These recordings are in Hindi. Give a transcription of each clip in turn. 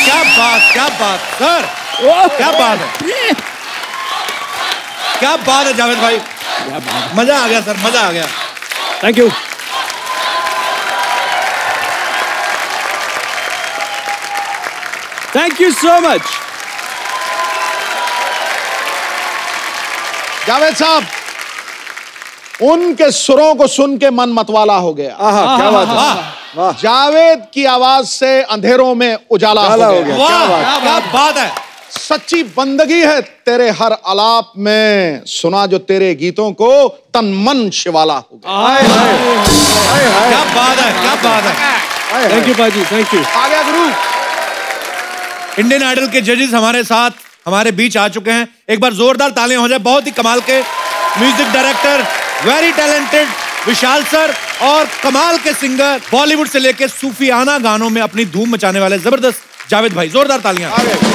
क्या बात सर, क्या बात है, क्या बात है जावेद भाई, मजा आ गया सर, मजा आ गया। Thank you. Thank you so much. Javed साहब, उनके सुरों को सुन के मन मतवाला हो गया। क्या बात है, जावेद की आवाज से अंधेरों में उजाला हो गया। क्या बात है, सच्ची बंदगी है तेरे हर आलाप में, सुना जो तेरे गीतों को तन मन शिवाला हो गया। क्या बात है, क्या बात है। थैंक यू पाजी, थैंक यू। आ गया गुरु। इंडियन आइडल के जजेस हमारे साथ हमारे बीच आ चुके हैं। एक बार जोरदार तालियां हो जाए। बहुत ही कमाल के music director, very talented Vishal sir, और कमाल के सिंगर, बॉलीवुड से लेकर सूफियाना गानों में अपनी धूम मचाने वाले जबरदस्त जावेद भाई। जोरदार तालियां।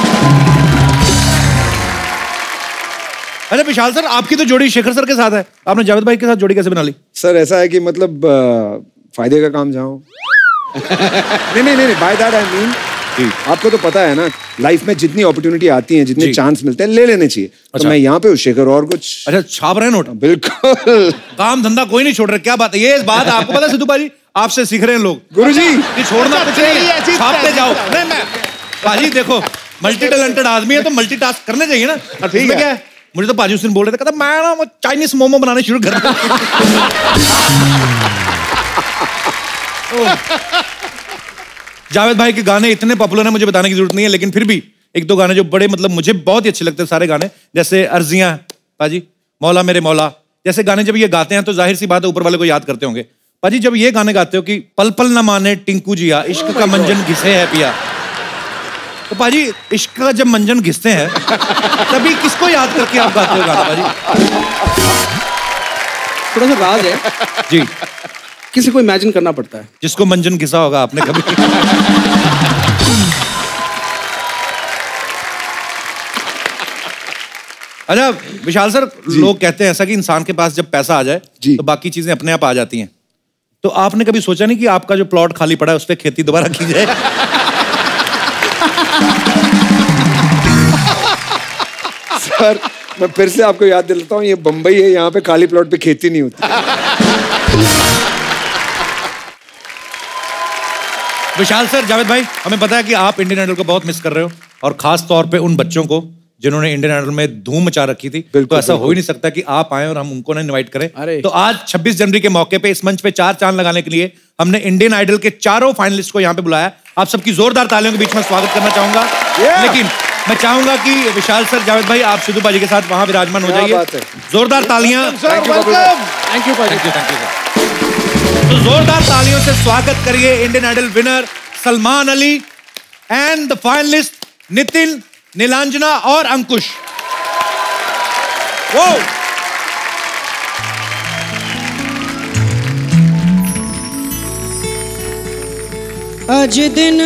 अच्छा विशाल सर, आपकी तो जोड़ी शेखर सर के साथ है, आपने जावेद भाई के साथ जोड़ी कैसे बना ली? सर ऐसा है कि मतलब फायदे का काम जाओ। नहीं, बाय दैट आई मीन आपको तो पता है ना, लाइफ में जितनी अपॉर्चुनिटी आती हैं, जितने चांस मिलते हैं, ले लेने चाहिए। अच्छा। तो मैं यहाँ पे हूँ शेखर, और कुछ। अच्छा, छाप रहे हैं नोट? बिल्कुल, काम धंधा कोई नहीं छोड़ रहे। क्या बात है, ये इस बात आपको पता है सिद्धू भाई, आपसे सीख रहे हैं लोग। गुरुजी, ये छोड़ना कुछ नहीं है, छापते जाओ। नहीं मैं भाजी देखो, मल्टी टैलेंटेड आदमी है तो मल्टीटास्क करने चाहिए ना। ठीक है, क्या है? मुझे तो पाजी उस दिन बोल रहे थे, कहता मैं ना चाइनीज मोमो बनाने शुरू कर रहा जावेद भाई के गाने इतने पॉपुलर हैं, मुझे बताने की जरूरत नहीं है, लेकिन फिर भी एक दो गाने जो बड़े मतलब मुझे बहुत ही अच्छे लगते हैं सारे गाने, जैसे अर्जियां पाजी, मौला मेरे मौला जैसे गाने जब ये गाते हैं तो जाहिर सी बात है ऊपर वाले को याद करते होंगे। पाजी जब ये गाने गाते हो कि पल पल न माने टिंकू जिया, इश्क का मंजन घिसे है पिया, तो पाजी इश्क का जब मंजन घिसते हैं तभी किसको याद करके आप गाते हो गाना पाजी? थोड़ा सा राज है जी, किसी को इमेजिन करना पड़ता है। जिसको मंजन घिसा होगा आपने कभी। अच्छा विशाल सर, लोग कहते हैं ऐसा कि इंसान के पास जब पैसा आ जाए तो बाकी चीजें अपने आप आ जाती हैं, तो आपने कभी सोचा नहीं कि आपका जो प्लॉट खाली पड़ा है उस पर खेती दोबारा की जाए? सर मैं फिर से आपको याद दिलाता हूँ, ये बंबई है, यहाँ पे खाली प्लॉट पे खेती नहीं होती। विशाल सर, जावेद भाई, हमें पता है कि आप इंडियन आइडल को बहुत मिस कर रहे हो, और खास तौर पे उन बच्चों को जिन्होंने इंडियन आइडल में धूम मचा रखी थी। तो ऐसा हो ही नहीं सकता कि आप आए और हम उनको ना इनवाइट करें। तो आज 26 जनवरी के मौके पे इस मंच पे चार चांद लगाने के लिए हमने इंडियन आइडल के चारों फाइनलिस्ट को यहाँ पे बुलाया। आप सबकी जोरदार तालियों के बीच में स्वागत करना चाहूंगा। लेकिन मैं चाहूंगा कि विशाल सर, जावेद भाई, आप सिद्धू बाजी के साथ वहां विराजमान हो जाइए। जोरदार तालियां। Thank you sir. तो जोरदार तालियों से स्वागत करिए Indian Idol winner Salman Ali and the finalist Nitin, Nilanjana और अंकुश। वो आज दिन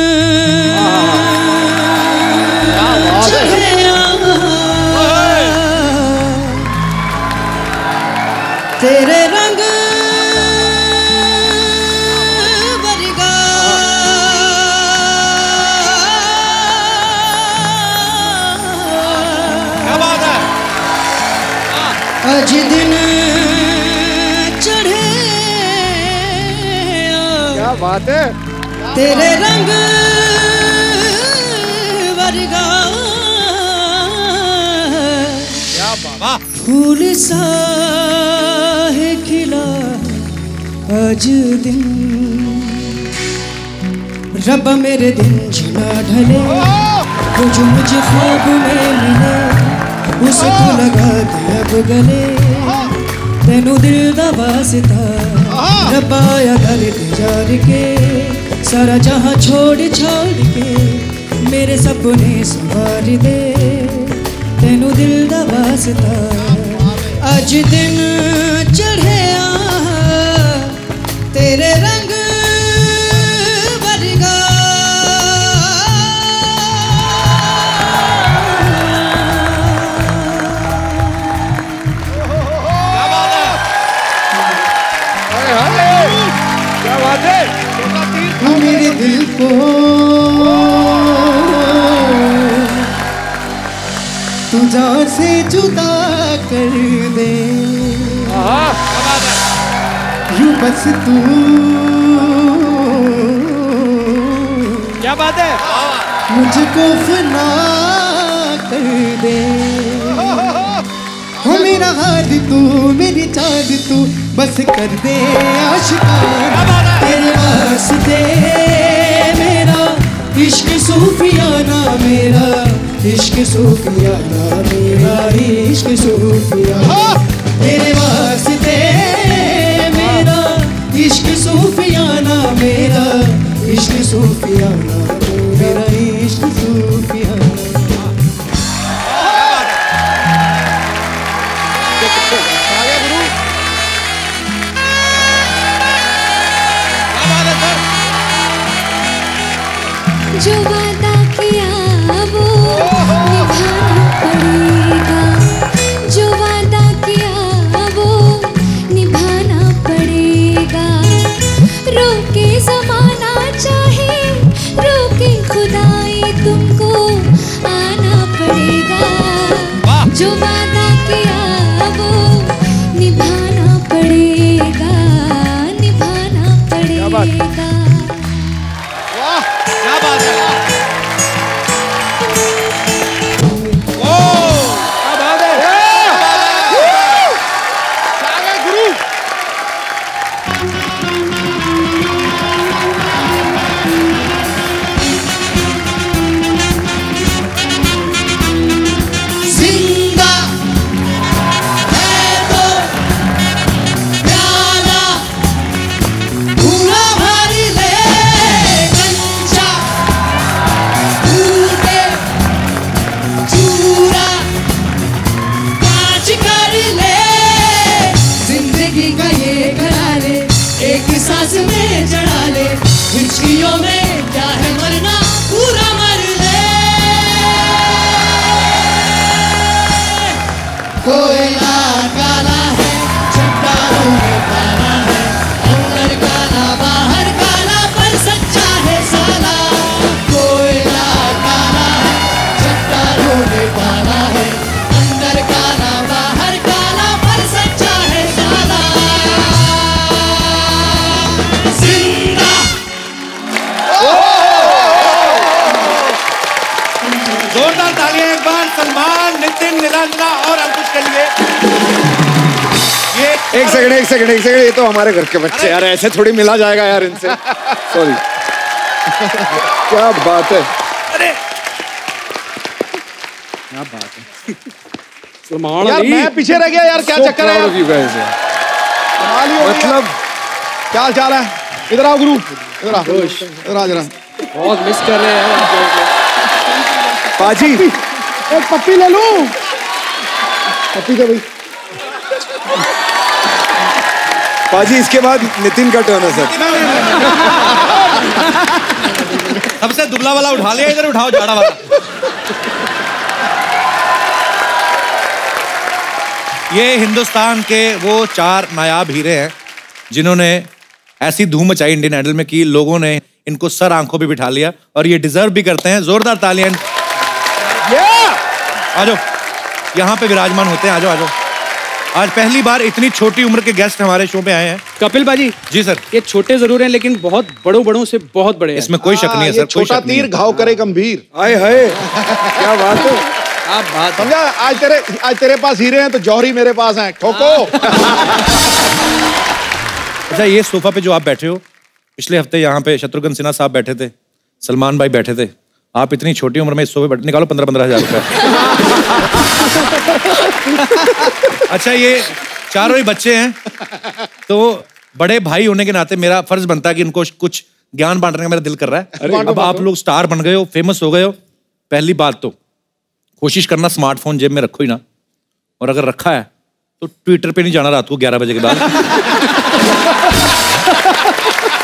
तेरे रंग वर्गा क्या बात है। आज दिन चढ़े, क्या बात है, तेरे रंग वर्गा क्या बाबा, फूल सा है खिला आज दिन, रब्बा मेरे दिन झुला ढले, वो जो मुझे ख्वाब में मिले उसको लगा दे अब गले, तेनू दिल दा वास्ता रब्बा या गल जार के, सारा जहां छोड़ छोड़ के मेरे सपने संवार दे, तेनू दिल दा वास्ता आज दिन चढ़े तेरे रंग वर्गा। क्या बात है, मेरे दिल को जान से जुदा कर दे, यूं बस तू। क्या बात है? मुझको फना कर दे, हो मेरा हाथ तू, मेरी चाँद तू, बस कर दे आशिकाना तेरे वास्ते। मेरा इश्क सूफियाना, मेरा इश्क सूफियाना, मेरा इश्क सूफियाना तेरे वास्ते। मेरा इश्क सूफियाना, मेरा इश्क सूफियाना, मेरा इश्क सूफियाना। जो वादा किया वो निभाना पड़ेगा, जो वादा किया वो निभाना पड़ेगा। रोके ज़माना चाहे रोके खुदाई, तुमको आना पड़ेगा। जो वादा किया वो निभाना पड़ेगा, निभाना पड़ेगा। क्या बात है? एक सेकंड, ये तो हमारे घर के बच्चे यार, ऐसे थोड़ी मिला जाएगा यार इनसे। सॉरी। क्या बात है, अरे क्या बात है यार, मैं पीछे रह गया यार, क्या चक्कर है यार? मतलब क्या हाल चाल है? इधर आओ गुरु, इधर आ जरा। बहुत मिस कर रहे हैं पाजी। एक पप्पी ले लूं? पप्पी दे भाई। पाजी, इसके बाद नितिन का टर्न है सर। सबसे दुबला वाला उठा लिया, इधर उठाओ झाड़ा वाला। ये हिंदुस्तान के वो 4 नायाब हीरे हैं जिन्होंने ऐसी धूम मचाई इंडियन आइडल में कि लोगों ने इनको सर आंखों पे बिठा लिया, और ये डिजर्व भी करते हैं। जोरदार तालियां। आ जाओ, यहाँ पे विराजमान होते हैं। आ जाओ। आज पहली बार इतनी छोटी उम्र के गेस्ट हमारे शो पे आए हैं। कपिल बाजी। जी सर। ये छोटे जरूर हैं लेकिन बहुत बड़ों से बहुत बड़े हैं। इसमें कोई शक नहीं है सर। छोटा तीर घाव करे गंभीर। आए हाय, क्या बात है। आप बात समझा? आज तेरे पास हीरे हैं तो जौहरी मेरे पास हैं। ठोको। अच्छा, ये सोफा पे जो आप बैठे हो, पिछले हफ्ते यहाँ पे शत्रुघ्न सिन्हा साहब बैठे थे, सलमान भाई बैठे थे। आप इतनी छोटी उम्र में इस सोफे बैठे, निकालो 15-15 हजार रुपए। अच्छा, ये चारों ही बच्चे हैं, तो बड़े भाई होने के नाते मेरा फर्ज बनता है कि इनको कुछ ज्ञान बांटने का मेरा दिल कर रहा है। अब आप लोग स्टार बन गए हो, फेमस हो गए हो। पहली बात तो कोशिश करना स्मार्टफोन जेब में रखो ही ना, और अगर रखा है तो ट्विटर पे नहीं जाना रात को 11 बजे के बाद।